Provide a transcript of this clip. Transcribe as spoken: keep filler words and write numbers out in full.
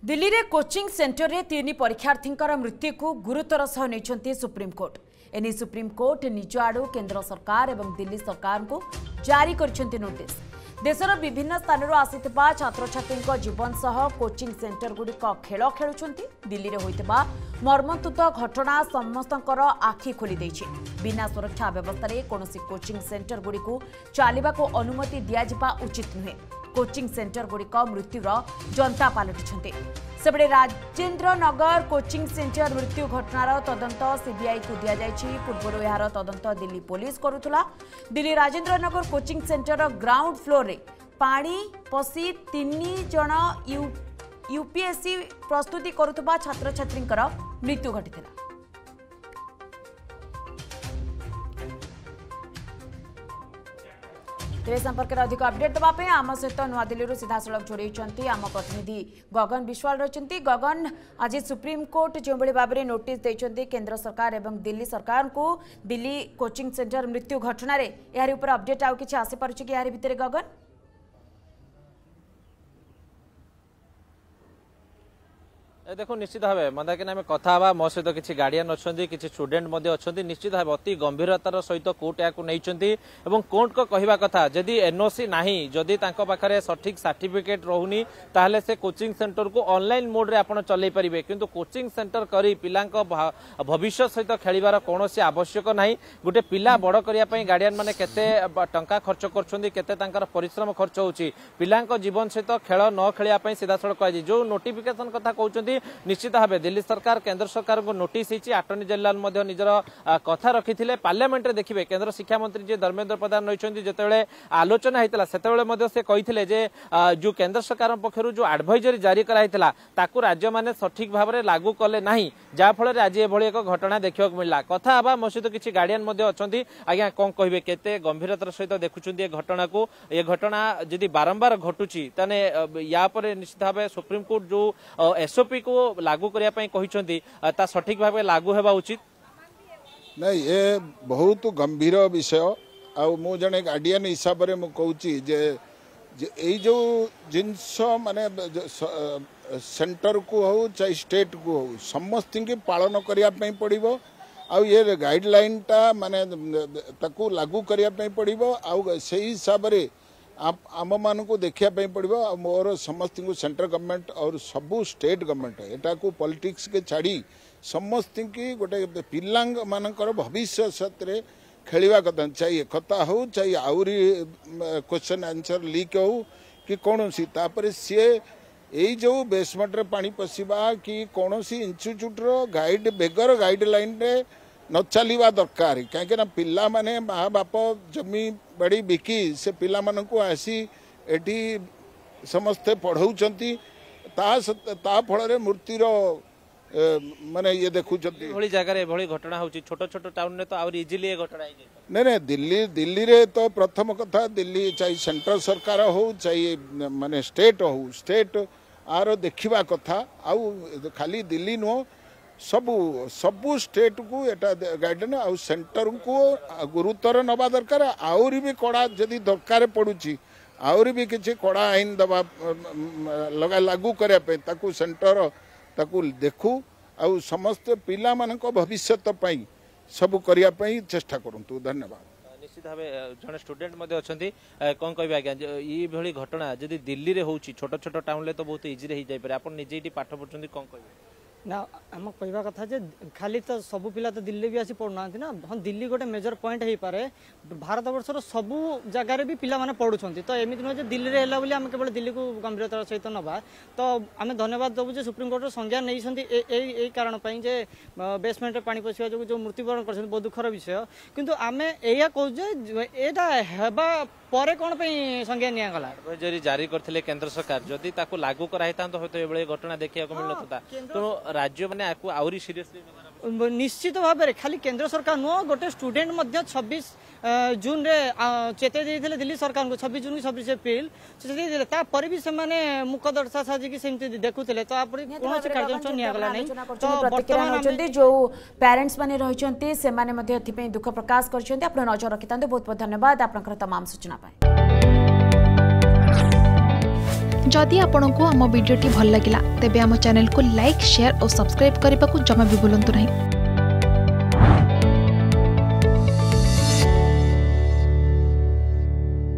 दिल्ली रे coaching centre रे तीन परीक्षार्थी मृत्यु को गुरुतर सह नहीं सुप्रीमकोर्ट। एने सुप्रीमकोर्ट निज आड़ू केंद्र सरकार एवं दिल्ली सरकार को जारी कर नोटिस। देशर विभिन्न स्थान आसीथिबा छात्र छात्री जीवन सह कोचिंग सेंटर गुड़िक खेल खेलुंट। दिल्ली रे होइतिबा मर्मन्तुद घटना समस्तंकर आखि खोली देछि। बिना सुरक्षा व्यवस्था रे कोनोसी कोचिंग सेंटर गुड़िक चलने को अनुमति दिया उचित नुहे। कोचिंग सेंटर गुड़िक मृत्युर जनता पलटि सेबड़े राजेंद्र नगर कोचिंग सेंटर मृत्यु घटनार तदंत सीबीआई को दि जाइछि। पूर्व यार तदंत दिल्ली पुलिस करुथुला। Delhi Rajendra Nagar coaching centre ground floor रे पानी पसी तीन जन यू यूपीएससी प्रस्तुति करुथबा छात्र छात्री मृत्यु घटिथिला। तेरे संपर्क में अधिक अपडेट देवाई आम सहित नुआ दिल्ली सीधा सड़क जोड़ी आम प्रतिनिधि गगन विश्वाल रही। गगन, आज सुप्रीमकोर्ट जो भाव में नोटिस देते केंद्र सरकार एवं दिल्ली सरकार को दिल्ली कोचिंग सेंटर मृत्यु घटना यार ऊपर अपडेट आउ कि आसीपार कि यार भितर गगन? देखो निश्चित भाव मंदाकिनी आम कथा हवा मो सहित किसी गार्डियन अच्छा किसी स्टूडेंट निश्चित भाव अति गंभीरतार सहित कोर्ट या नहीं कोर्ट को कहवा कथा जदि एनओसी नाही जदि पाखे सठिक सर्टिफिकेट रोनी ताहले से कोचिंग सेंटर को ऑनलाइन मोड रे आपण चलई पारिबे किंतु कोचिंग सेंटर करी पिलांक भविष्य सहित खेलिबार कोनोसी आवश्यक नाही। गोटे पिला बड़ करिया पई गार्डियन माने केते टंका खर्च करछोंदी केते तांकर परिश्रम खर्च होउची पिलांक जीवन सहित खेल न खेलिया पई सीधा सड़क कहि जो नोटिफिकेशन कथा कहउचंदी निश्चित भाव दिल्ली सरकार केंद्र सरकार को नोटिस अटर्नी जनरल निजर कथा रखी पार्लियामेंट रे देखिए केंद्र शिक्षा मंत्री जी धर्मेंद्र प्रधान रही जिते आलोचना होता से कहते जे जो केंद्र सरकार पक्षर जो एडवाइजरी जारी कराइला ताकू राज्य माने सठिक भाव में लागू कले ना जहाँफल आज एभली एक घटना देखा मिलला। कथा हवा मो सहित किसी गार्डियन अच्छा आज्ञा कौन कहे केते गंभीरतार सहित देखुं ये घटना को ये घटना जदि बारंबार घटुची ताने या पर निश्चित भाव सुप्रीमकोर्ट जो एसओपी को लागू करने सठिक भाव लागू होगा उचित नहीं। ये बहुत गंभीर विषय आउ मु जने गार्डियन हिसाब से मुझे ये जो जिनस माने सेंटर को हो चाहे स्टेट को हो समस्त की पालन करने पड़ो आउ ये गाइडलाइन टा माने ताकू लागू करने पड़ो आउ से हिसाब से आम मान को देखापी पड़ो मोर समस्त को सेंट्रल गवर्नमेंट और सबू स्टेट गवर्नमेंट एटा को पॉलिटिक्स के छाड़ी समस्त की गोटे पिला मानकर भविष्य सत्रे खेलिया कथा चाहिए कथा हो चाहिए आउरी क्वेश्चन आंसर लीक हो कि कौन सी तापर सी यही जो बेसमेंट रे पानी पशिबा कि कौन सी इंस्टीट्यूट रो गाइड बेगर गाइडलाइन रे न चलवा दरकार कहीं पिला माने माँ बाप जमी बाड़ी बिकी से पिला मानन को आसी एटी समस्ते पढ़ाऊँच फल मृत्युर माने ये देखुं जगह घटना हो छोट छोट टाउन में तो आउर इजिली ये घटना नहीं नहीं दिल्ली दिल्ली रे तो प्रथम कथा दिल्ली चाहे सेंट्रल सरकार हो चाहे माने स्टेट हो स्टेट आर देखा कथा आउ खाली दिल्ली नुह सबू सबू स्टेट को एटा गाइडलाइन आउ सेंटर को गुरुतर नवा दरकार आउरी भी कड़ा जदि दरकार पड़ुची आउरी भी किसी कड़ा आईन दबा लगा लागू करने ताकू सेंटर ताकू देखू आउ समस्त पिला मानक भविष्यत पई सबू करिया पई चेष्टा करंतु। धन्यवाद। निश्चित भाव जड़े स्टूडेंट अच्छा कौन कह आज्ञा ये भली घटना जदि दिल्ली रे होची छोट छोट टाउन ले तो बहुत इजी रे जाई पारे आपण निजे एटी पाठ पढुचंदी कौन कह ना आम कहवा कथा जे खाली तो सबू पिला तो दिल्ली भी आसी पढ़ुना ना हाँ दिल्ली गोटे मेजर पॉइंट हो पारे भारत वर्षर सबू जगार भी पिला माने पढ़ुंट तो एमती नुहे दिल्ली रे हैला बोली आम केवल दिल्ली को गंभीरतार सहित नवा तो आम धन्यवाद देवु जे सुप्रीमकोर्ट संज्ञा नहीं कारण जे बेसमेंट रे पानी पशिया जो मृत्युवरण कर बहुत दुखर विषय किंतु आम या कहूँ एटा परे कौन संज्ञा निगला एडवाइजरी जारी करथिले केंद्र सरकार जदि ताकू लागू कराइता तो होतो एबळे घटना देखिया को मिलता तो राज्य माने आकू आउरी सीरियसली निश्चित भाव में खाली केंद्र सरकार नुह गोटे स्टूडेंट मध्य छब्बीस जून रे चेते देइथिले दिल्ली सरकार को छब्बीस जून छब्बीस एप्रिल चेते देइथिले तापर भी से माने मुख दर्शा साजिकी सेमति देखुथिले तो आपरि कोनोसी कार्यक्रम नियागला नै तो प्रतिक्रिया होचंती जो पेरेंट्स माने रहिचंती से माने मध्य एथिपई दुख प्रकाश करचंती आपण नजर रखितांते बहुत बहुत धन्यवाद आपनकर तमाम सूचना पाए। जदि आपंक आम भिडी भल लगा तेब आम चैनल को लाइक शेयर और सब्सक्राइब करने को जमा भी भूलु नहीं।